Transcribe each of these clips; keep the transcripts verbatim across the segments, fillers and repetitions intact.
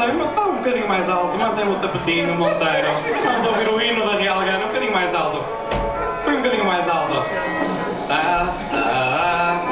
Está um bocadinho mais alto, mantém-me o tapetinho, Monteiro. Vamos ouvir o hino da Real Gana, um bocadinho mais alto. Foi um bocadinho mais alto. Ah, ah, ah,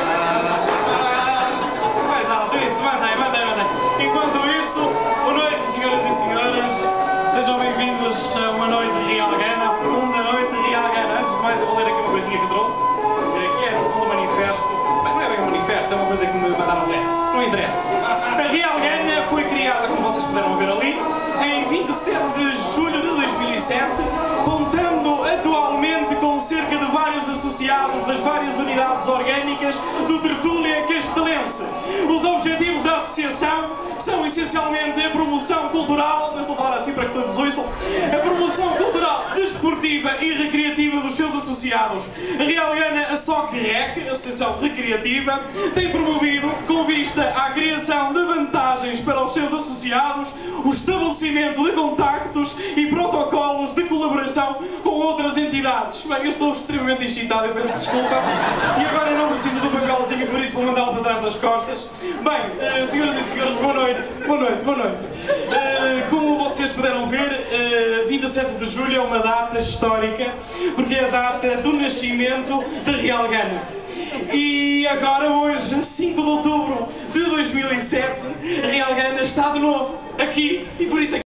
ah, mais alto, isso, mantém, mantém, mantém. Enquanto isso, boa noite, senhoras e senhores. Sejam bem-vindos a uma noite de Real Gana, a segunda noite de Real Gana. Antes de mais, eu vou ler aqui uma coisinha que trouxe, que é, no fundo, um manifesto. Bem, não é bem um manifesto, é uma coisa que me mandaram ler. Não interessa. A Real Gana foi criada, como vocês puderam ver ali, em vinte e sete de julho de dois mil e sete, contando atualmente com cerca de vários associados das várias unidades orgânicas do Tertúlia Castelense. Os objetivos da associação são essencialmente a promoção cultural, eu estou a falar assim para que todos ouçam, a promoção cultural, desportiva e recreativa dos seus associados. A Real Gana, a S O C Rec, Associação Recreativa, tem promovido, com vista à criação de vantagens para os seus associados, o estabelecimento de contactos e protocolos de colaboração com outras entidades. Bem, eu estou extremamente excitado, eu peço desculpa, e agora não preciso do papelzinho, por isso vou mandá-lo para trás das costas. Bem, uh, senhoras e senhores, boa noite, boa noite, boa noite. Uh, como vocês puderam ver, uh, vinte e sete de julho é uma data histórica, porque é a data do nascimento da Real Gana. E agora, hoje, cinco de outubro de dois mil e sete, a Real Gana está de novo aqui, e por isso é